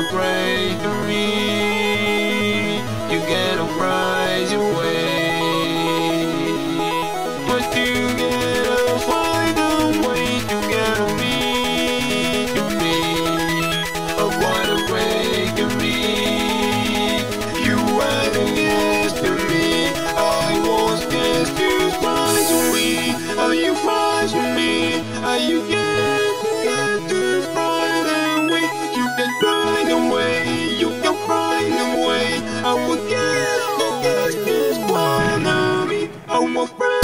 wanna break me, you gotta rise your way. But you gotta find a way, you gotta meet me. I wanna break me, you are the yes to me. I was just to rise me. Are you rise me? Are you get to find a way? You can find a way, you can find a way. I will get this one of me. I'm afraid.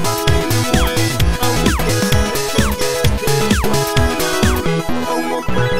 I'm